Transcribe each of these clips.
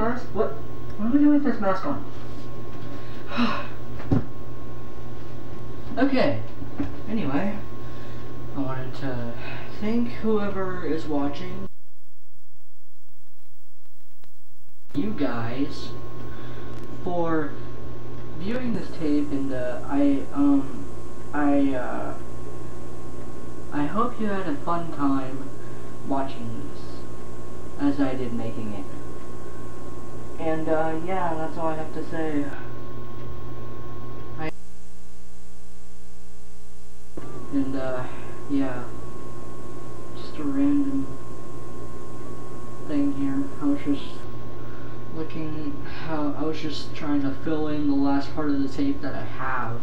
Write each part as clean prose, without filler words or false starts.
guys, what am I doing with this mask on? Okay, anyway, I wanted to thank whoever is watching, you guys, for viewing this tape, and I hope you had a fun time watching this, as I did making it. And yeah, that's all I have to say. And yeah, just a random thing here. I was just looking how I was just trying to fill in the last part of the tape that I have.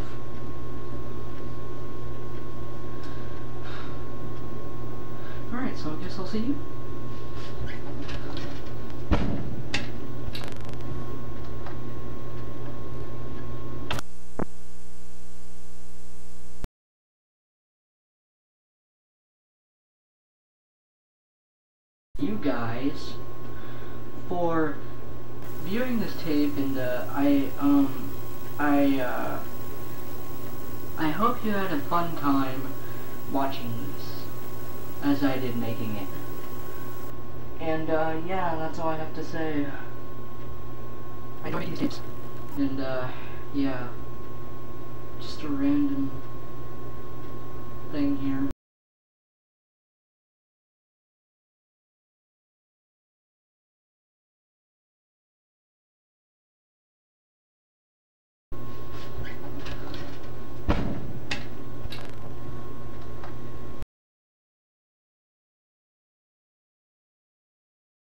Alright, so I guess I'll see you. You guys for viewing this tape, and I hope you had a fun time watching this, as I did making it. And yeah, that's all I have to say. I enjoy making these tapes. And yeah, just a random thing here.